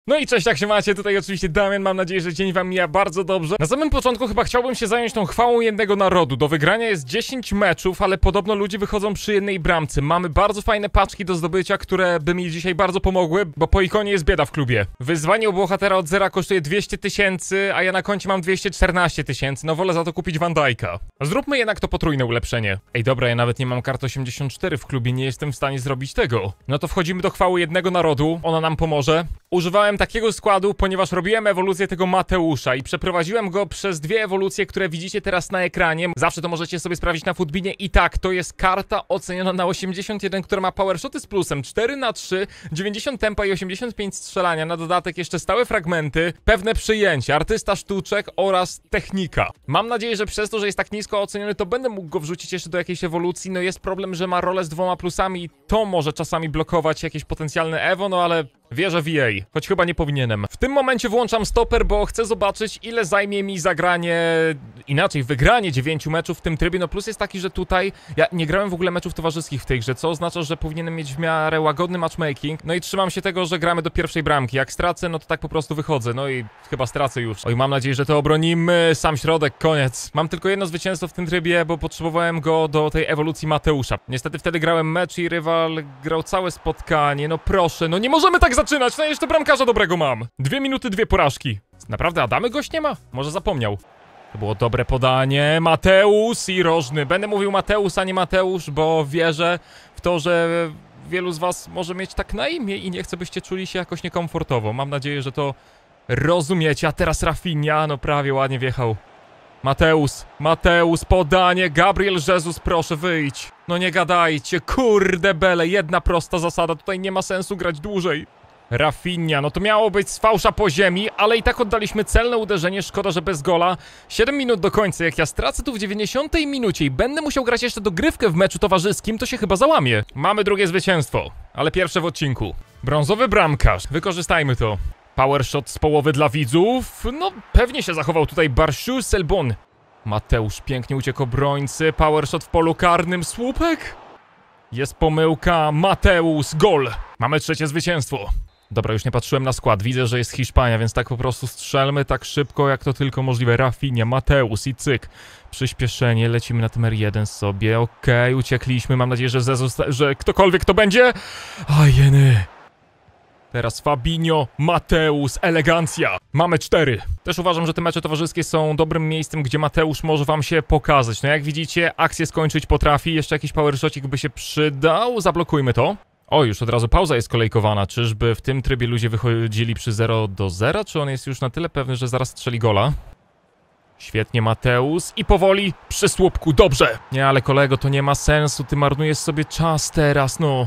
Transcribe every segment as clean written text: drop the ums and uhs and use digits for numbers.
No i cześć, jak się macie? Tutaj oczywiście Damian, mam nadzieję, że dzień wam mija bardzo dobrze. Na samym początku chyba chciałbym się zająć tą chwałą jednego narodu. Do wygrania jest 10 meczów, ale podobno ludzie wychodzą przy jednej bramce. Mamy bardzo fajne paczki do zdobycia, które by mi dzisiaj bardzo pomogły, bo po ikonie jest bieda w klubie. Wyzwanie u bohatera od zera kosztuje 200 000, a ja na koncie mam 214 000. No wolę za to kupić Van Dijk'a. Zróbmy jednak to potrójne ulepszenie. Ej dobra, ja nawet nie mam karty 84 w klubie, nie jestem w stanie zrobić tego. No to wchodzimy do chwały jednego narodu, ona nam pomoże. Używałem takiego składu, ponieważ robiłem ewolucję tego Mateusza i przeprowadziłem go przez dwie ewolucje, które widzicie teraz na ekranie. Zawsze to możecie sobie sprawdzić na Footbinie. I tak, to jest karta oceniona na 81, która ma powershoty z plusem 4×3, 90 tempa i 85 strzelania. Na dodatek jeszcze stałe fragmenty, pewne przyjęcie, artysta sztuczek oraz technika. Mam nadzieję, że przez to, że jest tak nisko oceniony, to będę mógł go wrzucić jeszcze do jakiejś ewolucji. No jest problem, że ma rolę z 2 plusami i to może czasami blokować jakieś potencjalne evo, no ale wierzę w EA, choć chyba nie powinienem. W tym momencie włączam stoper, bo chcę zobaczyć, ile zajmie mi zagranie, inaczej wygranie 9 meczów w tym trybie. No plus jest taki, że tutaj ja nie grałem w ogóle meczów towarzyskich w tej grze, co oznacza, że powinienem mieć w miarę łagodny matchmaking. No i trzymam się tego, że gramy do pierwszej bramki. Jak stracę, no to tak po prostu wychodzę. No i chyba stracę już. Oj, mam nadzieję, że to obronimy. Sam środek, koniec. Mam tylko jedno zwycięstwo w tym trybie, bo potrzebowałem go do tej ewolucji Mateusza. Niestety wtedy grałem mecz i rywal grał całe spotkanie. No proszę, no nie możemy tak zaczynać. No jeszcze bramkarza dobrego mam. 2 minuty, 2 porażki. Naprawdę Adamy gość nie ma? Może zapomniał. To było dobre podanie. Mateusz i Rożny. Będę mówił Mateusz, a nie Mateusz, bo wierzę w to, że wielu z was może mieć tak na imię i nie chcę, byście czuli się jakoś niekomfortowo. Mam nadzieję, że to rozumiecie. A teraz Rafinha, no prawie ładnie wjechał. Mateusz, podanie. Gabriel Jesus, proszę wyjdź. No nie gadajcie, kurde bele. Jedna prosta zasada, tutaj nie ma sensu grać dłużej. Rafinha, no to miało być z fałsza po ziemi, ale i tak oddaliśmy celne uderzenie, szkoda, że bez gola. 7 minut do końca, jak ja stracę tu w 90 minucie i będę musiał grać jeszcze dogrywkę w meczu towarzyskim, to się chyba załamie. Mamy drugie zwycięstwo, ale pierwsze w odcinku. Brązowy bramkarz, wykorzystajmy to. Power shot z połowy dla widzów, no pewnie się zachował tutaj Barshu Selbon. Mateusz pięknie uciekł obrońcy, power shot w polu karnym, słupek. Jest pomyłka, Mateusz, gol. Mamy trzecie zwycięstwo. Dobra, już nie patrzyłem na skład, widzę, że jest Hiszpania, więc tak po prostu strzelmy tak szybko, jak to tylko możliwe. Rafinha, Mateusz i cyk. Przyspieszenie, lecimy na tym R1 sobie, okej, uciekliśmy, mam nadzieję, że ktokolwiek to będzie. Ajeny. Teraz Fabinho, Mateusz, elegancja. Mamy 4. Też uważam, że te mecze towarzyskie są dobrym miejscem, gdzie Mateusz może wam się pokazać. No jak widzicie, akcję skończyć potrafi, jeszcze jakiś power shotик by się przydał. Zablokujmy to. O, już od razu pauza jest kolejkowana. Czyżby w tym trybie ludzie wychodzili przy 0-0? Czy on jest już na tyle pewny, że zaraz strzeli gola? Świetnie Mateusz i powoli przy słupku, dobrze. Nie, ale kolego, to nie ma sensu, ty marnujesz sobie czas teraz, no.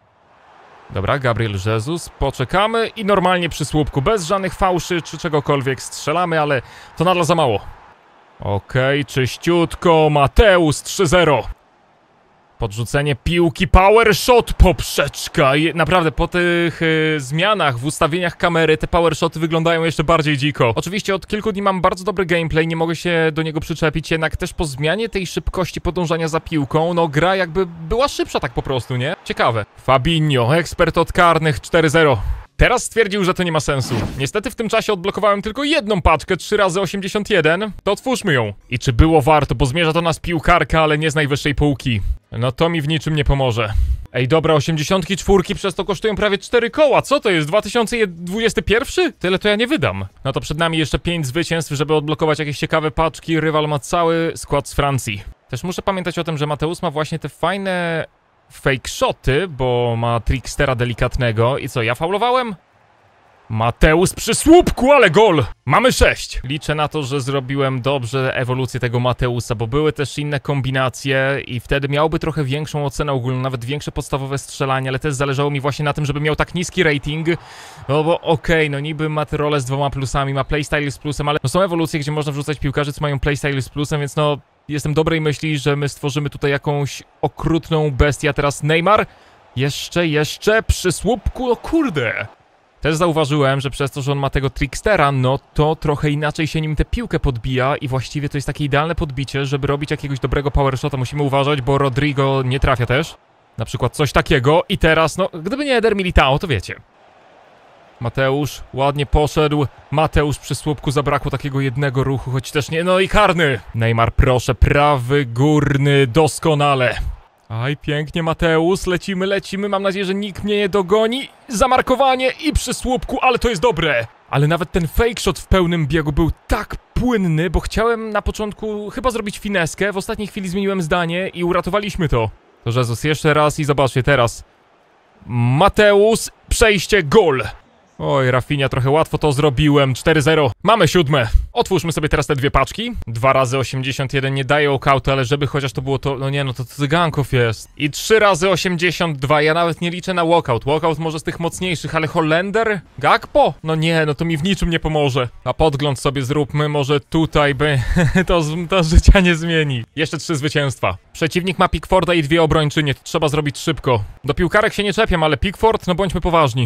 Dobra, Gabriel Jesus, poczekamy i normalnie przy słupku, bez żadnych fałszy czy czegokolwiek strzelamy, ale to nadal za mało. Okej, czyściutko, Mateusz 3-0. Podrzucenie piłki, power shot, poprzeczka. I naprawdę po tych zmianach w ustawieniach kamery te power shoty wyglądają jeszcze bardziej dziko. Oczywiście od kilku dni mam bardzo dobry gameplay, nie mogę się do niego przyczepić, jednak też po zmianie tej szybkości podążania za piłką, no gra jakby była szybsza tak po prostu, nie? Ciekawe. Fabinho, ekspert od karnych 4-0. Teraz stwierdził, że to nie ma sensu. Niestety w tym czasie odblokowałem tylko jedną paczkę, 3×81. To otwórzmy ją. I czy było warto, bo zmierza do nas piłkarka, ale nie z najwyższej półki. No to mi w niczym nie pomoże. Ej, dobra, 84 przez to kosztują prawie 4 koła. Co to jest? 2021? Tyle to ja nie wydam. No to przed nami jeszcze 5 zwycięstw, żeby odblokować jakieś ciekawe paczki. Rywal ma cały skład z Francji. Też muszę pamiętać o tym, że Mateusz ma właśnie te fajne fake shoty, bo ma trickstera delikatnego. I co, ja faulowałem? Mateusz przy słupku, ale gol! Mamy 6. Liczę na to, że zrobiłem dobrze ewolucję tego Mateusza, bo były też inne kombinacje i wtedy miałby trochę większą ocenę ogólną, nawet większe podstawowe strzelanie, ale też zależało mi właśnie na tym, żeby miał tak niski rating. No bo okej, no niby ma tę rolę z 2 plusami, ma playstyle z plusem, ale no są ewolucje, gdzie można wrzucać piłkarzy, co mają playstyle z plusem, więc no jestem dobrej myśli, że my stworzymy tutaj jakąś okrutną bestię. A teraz Neymar. Jeszcze przy słupku, no kurde. Też zauważyłem, że przez to, że on ma tego trickstera, no to trochę inaczej się nim tę piłkę podbija i właściwie to jest takie idealne podbicie, żeby robić jakiegoś dobrego power shota. Musimy uważać, bo Rodrigo nie trafia też. Na przykład coś takiego i teraz, no, gdyby nie Eder Militao, to wiecie. Mateusz ładnie poszedł. Mateusz przy słupku, zabrakło takiego jednego ruchu, choć też nie. No i karny. Neymar, proszę, prawy górny, doskonale. Aj, pięknie, Mateusz, lecimy, mam nadzieję, że nikt mnie nie dogoni. Zamarkowanie i przy słupku, ale to jest dobre. Ale nawet ten fake shot w pełnym biegu był tak płynny, bo chciałem na początku chyba zrobić fineskę, w ostatniej chwili zmieniłem zdanie i uratowaliśmy to. To Jezus, jeszcze raz i zobaczcie teraz. Mateusz, przejście, gol. Oj, Rafinha, trochę łatwo to zrobiłem. 4-0. Mamy 7. Otwórzmy sobie teraz te dwie paczki. 2 razy 81 nie daje okautu, ale żeby chociaż to było to... No nie, no to cyganków jest. I 3 razy 82. Ja nawet nie liczę na walkout. Walkout może z tych mocniejszych, ale Holender? Gakpo? No nie, no to mi w niczym nie pomoże. A podgląd sobie zróbmy, może tutaj by... to życia nie zmieni. Jeszcze 3 zwycięstwa. Przeciwnik ma Pickforda i 2 obrończynie. To trzeba zrobić szybko. Do piłkarek się nie czepiam, ale Pickford, no bądźmy poważni.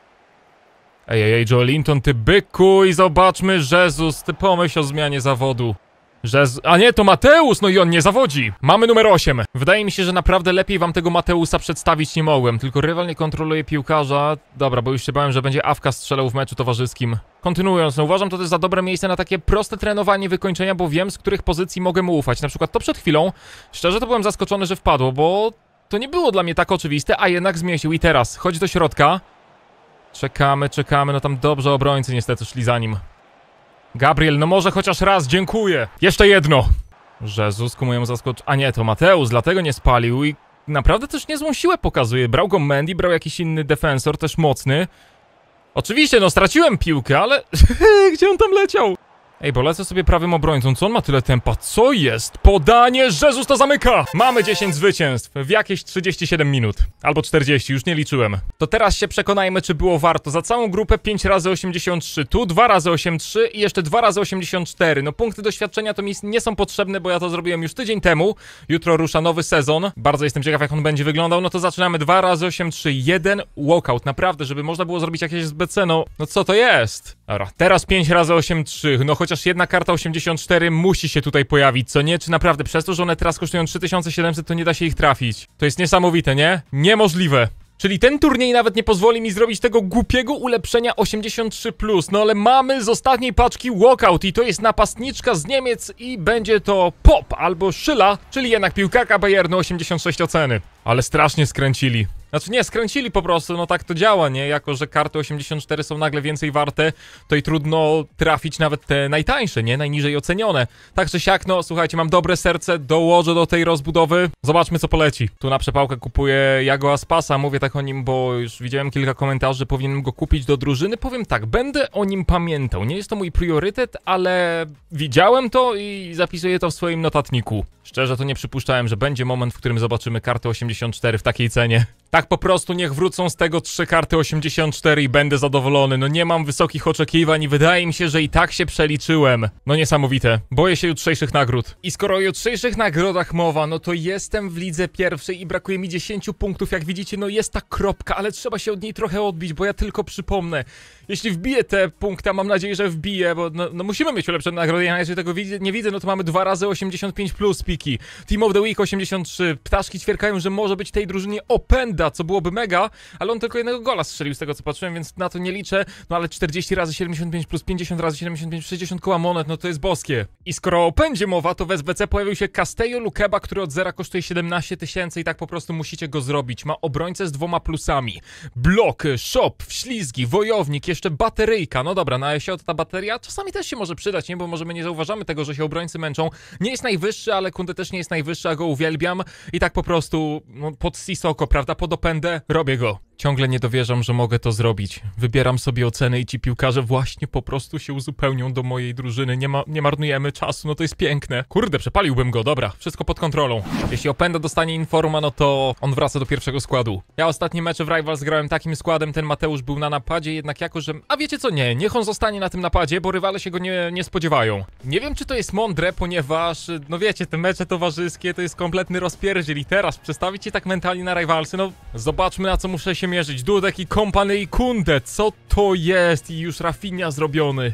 Ej, Joelinton, ty byku, i zobaczmy, Jezus, ty pomyśl o zmianie zawodu. A nie, to Mateusz, no i on nie zawodzi. Mamy numer 8. Wydaje mi się, że naprawdę lepiej wam tego Mateusza przedstawić nie mogłem, tylko rywal nie kontroluje piłkarza. Dobra, bo już się bałem, że będzie awka strzelał w meczu towarzyskim. Kontynuując, no uważam to też za dobre miejsce na takie proste trenowanie wykończenia, bo wiem, z których pozycji mogę mu ufać. Na przykład to przed chwilą, szczerze to byłem zaskoczony, że wpadło, bo to nie było dla mnie tak oczywiste, a jednak zmieścił. I teraz, chodź do środka. Czekamy, no tam dobrze obrońcy niestety szli za nim. Gabriel, no może chociaż raz, dziękuję. Jeszcze jedno. Jezus, ku mojemu zaskoczeniu. A nie, to Mateusz, dlatego nie spalił i naprawdę też niezłą siłę pokazuje. Brał go Mendy, brał jakiś inny defensor, też mocny. Oczywiście, no straciłem piłkę, ale... Gdzie on tam leciał? Ej, bo lecę sobie prawym obrońcą, co on ma tyle tempa? Co jest? Podanie, Jezus to zamyka! Mamy 10 zwycięstw w jakieś 37 minut. Albo 40, już nie liczyłem. To teraz się przekonajmy, czy było warto. Za całą grupę 5 razy 83, tu 2 razy 83 i jeszcze 2 razy 84. No punkty doświadczenia to mi nie są potrzebne, bo ja to zrobiłem już tydzień temu. Jutro rusza nowy sezon. Bardzo jestem ciekaw, jak on będzie wyglądał. No to zaczynamy 2 razy 83, 1 walkout. Naprawdę, żeby można było zrobić jakieś SBC, no co to jest? Dobra, teraz 5 razy 83, no chociaż jedna karta 84 musi się tutaj pojawić, co nie? Czy naprawdę przez to, że one teraz kosztują 3700, to nie da się ich trafić? To jest niesamowite, nie? Niemożliwe. Czyli ten turniej nawet nie pozwoli mi zrobić tego głupiego ulepszenia 83+, no ale mamy z ostatniej paczki walkout i to jest napastniczka z Niemiec i będzie to Pop albo Szyla, czyli jednak piłkarka Bayernu 86 oceny. Ale strasznie skręcili. Znaczy nie, skręcili po prostu, no tak to działa, nie? Jako że karty 84 są nagle więcej warte, to i trudno trafić nawet te najtańsze, nie? Najniżej ocenione. Tak czy siak, no słuchajcie, mam dobre serce, dołożę do tej rozbudowy. Zobaczmy, co poleci. Tu na przepałkę kupuję Jago Aspasa, mówię tak o nim, bo już widziałem kilka komentarzy, że powinienem go kupić do drużyny. Powiem tak, będę o nim pamiętał. Nie jest to mój priorytet, ale widziałem to i zapisuję to w swoim notatniku. Szczerze to nie przypuszczałem, że będzie moment, w którym zobaczymy kartę 84 w takiej cenie. Tak po prostu niech wrócą z tego 3 karty 84 i będę zadowolony. No nie mam wysokich oczekiwań i wydaje mi się, że i tak się przeliczyłem. No niesamowite. Boję się jutrzejszych nagród. I skoro o jutrzejszych nagrodach mowa, no to jestem w lidze pierwszej i brakuje mi 10 punktów. Jak widzicie, no jest ta kropka, ale trzeba się od niej trochę odbić, bo ja tylko przypomnę. Jeśli wbiję te punkty, a mam nadzieję, że wbiję, bo no musimy mieć ulepszone nagrody, a jeżeli tego nie widzę, no to mamy 2 razy 85+ piki. Team of the Week 83. Ptaszki ćwierkają, że może być tej drużynie Openda, co byłoby mega, ale on tylko jednego gola strzelił z tego, co patrzyłem, więc na to nie liczę. No ale 40 razy 75 plus 50 razy 75, 60 koła monet, no to jest boskie. I skoro o Opendzie mowa, to w SBC pojawił się Castello Lukeba, który od zera kosztuje 17 000 i tak po prostu musicie go zrobić. Ma obrońcę z 2 plusami. Blok, shop, wślizgi, wojownik, jeszcze bateryjka. No dobra, na ESO ta bateria czasami też się może przydać, nie? Bo może my nie zauważamy tego, że się obrońcy męczą. Nie jest najwyższy, ale Kunde też nie jest najwyższy, a go uwielbiam. I tak po prostu no, pod Sissoko, prawda? Pod Opendę robię go. Ciągle nie dowierzam, że mogę to zrobić. Wybieram sobie oceny i ci piłkarze właśnie po prostu się uzupełnią do mojej drużyny. Nie marnujemy czasu, no to jest piękne. Kurde, przepaliłbym go, dobra, wszystko pod kontrolą. Jeśli Openda dostanie informa, no to on wraca do pierwszego składu. Ja ostatnie mecze w Rivals grałem takim składem, ten Mateusz był na napadzie, jednak jako, że... A wiecie co, nie, niech on zostanie na tym napadzie, bo rywale się go nie spodziewają. Nie wiem, czy to jest mądre, ponieważ, no wiecie, te mecze towarzyskie to jest kompletny rozpierdziel i teraz przestawić się tak mentalnie na Rivalsy, no zobaczmy, na co muszę się mierzyć. Dudek i Kompany i Kunde, co to jest? I już Rafinha zrobiony.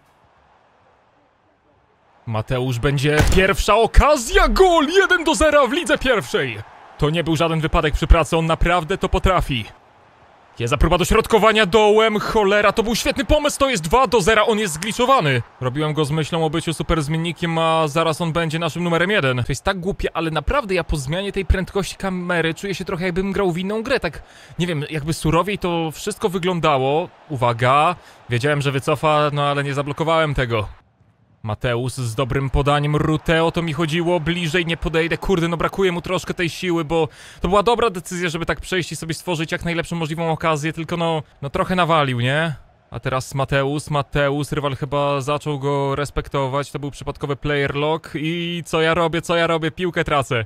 Mateusz, będzie pierwsza okazja, gol! 1-0 w lidze pierwszej. To nie był żaden wypadek przy pracy, on naprawdę to potrafi. Jest próba dośrodkowania dołem, cholera, to był świetny pomysł, to jest 2-0, on jest zgliczowany. Robiłem go z myślą o byciu super zmiennikiem, a zaraz on będzie naszym numerem 1. To jest tak głupie, ale naprawdę ja po zmianie tej prędkości kamery czuję się trochę jakbym grał w inną grę, tak, nie wiem, jakby surowiej to wszystko wyglądało. Uwaga, wiedziałem, że wycofa, no ale nie zablokowałem tego. Mateusz z dobrym podaniem, Rute, o to mi chodziło, bliżej nie podejdę, kurde, no brakuje mu troszkę tej siły, bo to była dobra decyzja, żeby tak przejść i sobie stworzyć jak najlepszą możliwą okazję, tylko no trochę nawalił, nie? A teraz Mateusz, rywal chyba zaczął go respektować, to był przypadkowy player lock i co ja robię, piłkę tracę.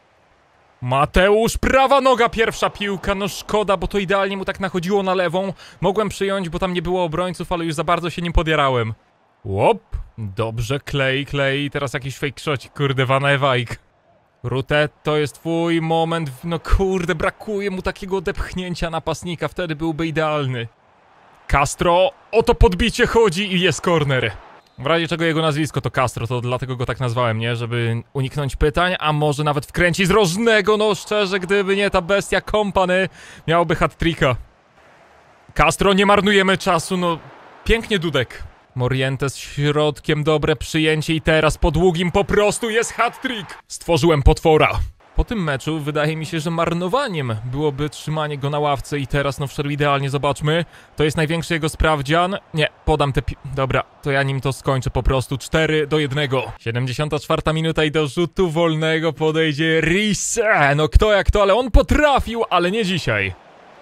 Mateusz, prawa noga, pierwsza piłka, no szkoda, bo to idealnie mu tak nachodziło na lewą, mogłem przyjąć, bo tam nie było obrońców, ale już za bardzo się nim podjarałem. Łop, dobrze, klei, teraz jakiś fake shot, kurde, Van Ewijk. Rute, to jest twój moment, no kurde, brakuje mu takiego odepchnięcia napastnika, wtedy byłby idealny. Castro, o to podbicie chodzi i jest corner. W razie czego jego nazwisko to Castro, to dlatego go tak nazwałem, nie? Żeby uniknąć pytań, a może nawet wkręcić z rożnego, no szczerze, gdyby nie ta bestia Kompany, miałby hat-tricka. Castro, nie marnujemy czasu, no pięknie Dudek. Morientes środkiem, dobre przyjęcie i teraz po długim po prostu jest hat-trick. Stworzyłem potwora. Po tym meczu wydaje mi się, że marnowaniem byłoby trzymanie go na ławce i teraz no wszedł idealnie, zobaczmy. To jest największy jego sprawdzian. Nie, podam te dobra, to ja nim to skończę po prostu. 4-1. 74 minuta i do rzutu wolnego podejdzie Risse. No kto jak to, ale on potrafił, ale nie dzisiaj.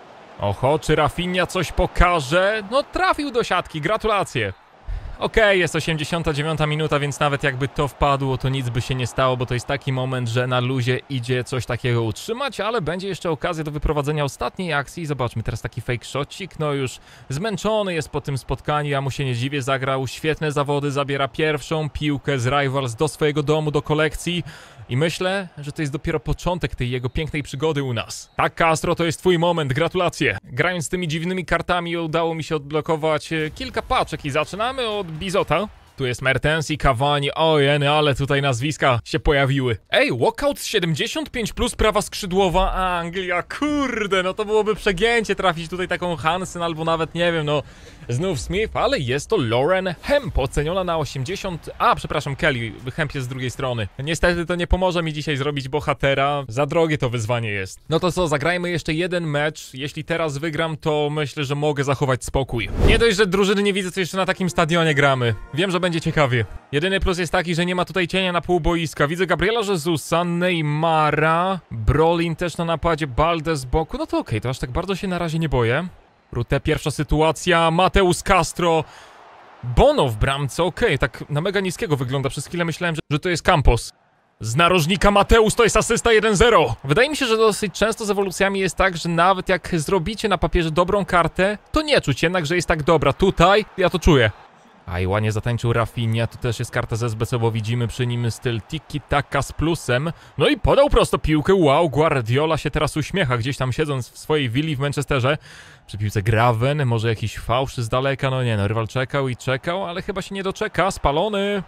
Oho, czy Rafinha coś pokaże? No trafił do siatki, gratulacje. Okej, jest 89 minuta, więc nawet jakby to wpadło, to nic by się nie stało, bo to jest taki moment, że na luzie idzie coś takiego utrzymać, ale będzie jeszcze okazja do wyprowadzenia ostatniej akcji. Zobaczmy, teraz taki fake shotcik, no już zmęczony jest po tym spotkaniu, ja mu się nie dziwię, zagrał świetne zawody, zabiera pierwszą piłkę z Rivals do swojego domu, do kolekcji. I myślę, że to jest dopiero początek tej jego pięknej przygody u nas. Tak, Castro, to jest twój moment, gratulacje. Grając z tymi dziwnymi kartami udało mi się odblokować kilka paczek i zaczynamy od Bizota. Tu jest Mertens i Cavani, ojeny, ale tutaj nazwiska się pojawiły. Ej, walkout 75+, prawa skrzydłowa Anglia, kurde, no to byłoby przegięcie trafić tutaj taką Hansen albo nawet, nie wiem, no, znów Smith, ale jest to Lauren Hemp, oceniona na 80... A, przepraszam, Kelly, Hemp jest z drugiej strony. Niestety to nie pomoże mi dzisiaj zrobić bohatera, za drogie to wyzwanie jest. No to co, zagrajmy jeszcze jeden mecz, jeśli teraz wygram, to myślę, że mogę zachować spokój. Nie dość, że drużyny nie widzę, co jeszcze na takim stadionie gramy. Wiem, że będzie ciekawie. Jedyny plus jest taki, że nie ma tutaj cienia na pół boiska. Widzę Gabriela Jezusa, Neymara, Brolin też na napadzie, Balde z boku. No to okej, to aż tak bardzo się na razie nie boję. Rute, pierwsza sytuacja, Mateusz Castro, Bono w bramce, okej, tak na mega niskiego wygląda. Przez chwilę myślałem, że to jest Campos. Z narożnika Mateusz, to jest asysta 1-0. Wydaje mi się, że dosyć często z ewolucjami jest tak, że nawet jak zrobicie na papierze dobrą kartę, to nie czuć jednak, że jest tak dobra. Tutaj ja to czuję. Aj, ładnie zatańczył Rafinha, tu też jest karta z SBC, bo widzimy przy nim styl tiki-taka z plusem. No i podał prosto piłkę, wow, Guardiola się teraz uśmiecha, gdzieś tam siedząc w swojej willi w Manchesterze. Przy piłce Graven, może jakiś fałsz z daleka, no nie no, rywal czekał i czekał, ale chyba się nie doczeka, spalony.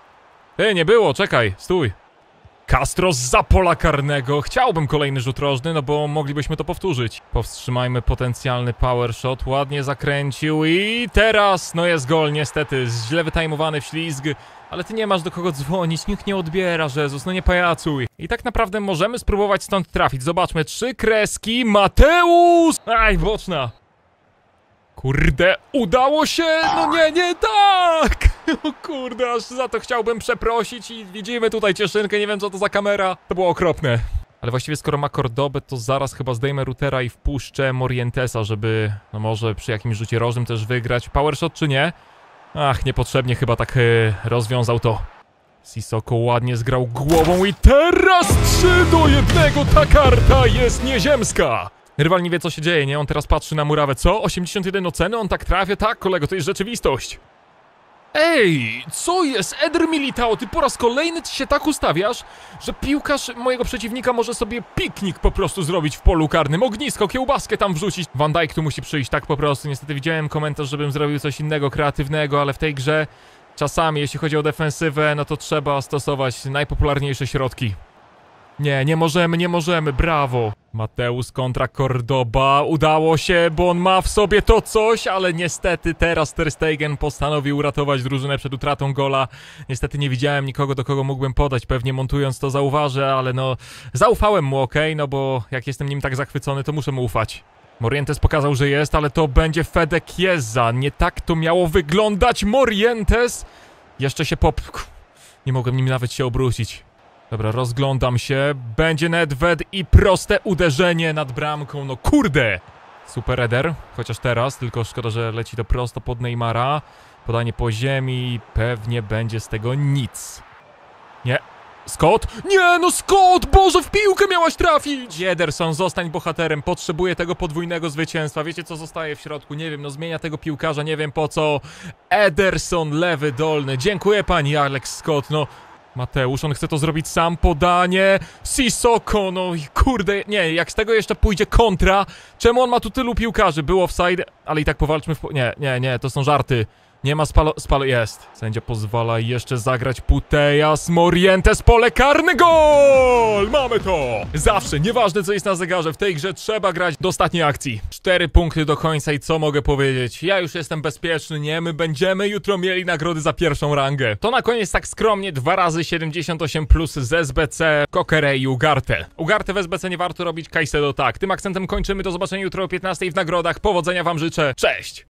Nie było, czekaj, stój. Castro zza pola karnego. Chciałbym kolejny rzut rożny, no bo moglibyśmy to powtórzyć. Powstrzymajmy potencjalny power shot. Ładnie zakręcił i teraz, no jest gol niestety. Źle wytajmowany wślizg. Ale ty nie masz do kogo dzwonić, nikt nie odbiera, Jezus, no nie pajacuj. I tak naprawdę możemy spróbować stąd trafić. Zobaczmy, 3 kreski, Mateusz! Aj, boczna. Kurde, udało się! No nie tak! O kurde, aż za to chciałbym przeprosić i widzimy tutaj cieszynkę, nie wiem co to za kamera. To było okropne. Ale właściwie skoro ma Cordobę, to zaraz chyba zdejmę Rutera i wpuszczę Morientesa, żeby no może przy jakimś rzucie rożnym też wygrać. Powershot czy nie? Ach, niepotrzebnie chyba tak rozwiązał to. Sissoko ładnie zgrał głową i teraz 3-1, ta karta jest nieziemska! Rywal nie wie co się dzieje, nie? On teraz patrzy na murawę. Co? 81 oceny? On tak trafia? Tak, kolego, to jest rzeczywistość. Ej, co jest? Eder Militao, ty po raz kolejny ci się tak ustawiasz, że piłkarz mojego przeciwnika może sobie piknik po prostu zrobić w polu karnym. Ognisko, kiełbaskę tam wrzucić. Van Dijk tu musi przyjść tak po prostu. Niestety widziałem komentarz, żebym zrobił coś innego, kreatywnego, ale w tej grze czasami, jeśli chodzi o defensywę, no to trzeba stosować najpopularniejsze środki. Nie, nie możemy, brawo. Mateusz kontra Cordoba, udało się, bo on ma w sobie to coś, ale niestety teraz Ter Stegen postanowił uratować drużynę przed utratą gola. Niestety nie widziałem nikogo, do kogo mógłbym podać, pewnie montując to zauważę, ale no zaufałem mu, okej, no bo jak jestem nim tak zachwycony, to muszę mu ufać. Morientes pokazał, że jest, ale to będzie Fede Chiesa, nie tak to miało wyglądać, Morientes! Jeszcze się nie mogłem nim nawet się obrócić. Dobra, rozglądam się. Będzie Nedved i proste uderzenie nad bramką. No kurde! Super header, chociaż teraz, tylko szkoda, że leci to prosto pod Neymara. Podanie po ziemi, pewnie będzie z tego nic. Nie. Scott? Nie, no Scott! Boże, w piłkę miałaś trafić! Ederson, zostań bohaterem, potrzebuję tego podwójnego zwycięstwa. Wiecie, co zostaje w środku? Nie wiem, no zmienia tego piłkarza, nie wiem po co. Ederson, lewy dolny. Dziękuję pani Alex Scott, no... Mateusz, on chce to zrobić sam, podanie, Sissoko, no i kurde, nie, jak z tego jeszcze pójdzie kontra, czemu on ma tu tylu piłkarzy, był offside, ale i tak powalczmy nie, to są żarty, nie ma jest, sędzia pozwala jeszcze zagrać Putellas, Morientes, pole karne, gol, mamy to, zawsze, nieważne co jest na zegarze, w tej grze trzeba grać do ostatniej akcji, 4 punkty do końca i co mogę powiedzieć, ja już jestem bezpieczny, nie, my będziemy jutro mieli nagrody za pierwszą rangę, to na koniec tak skromnie 2 razy 78 plus z SBC, Kokere i Ugarte. Ugarte w SBC nie warto robić, Caicedo tak, tym akcentem kończymy, do zobaczenia jutro o 15 w nagrodach, powodzenia wam życzę, cześć!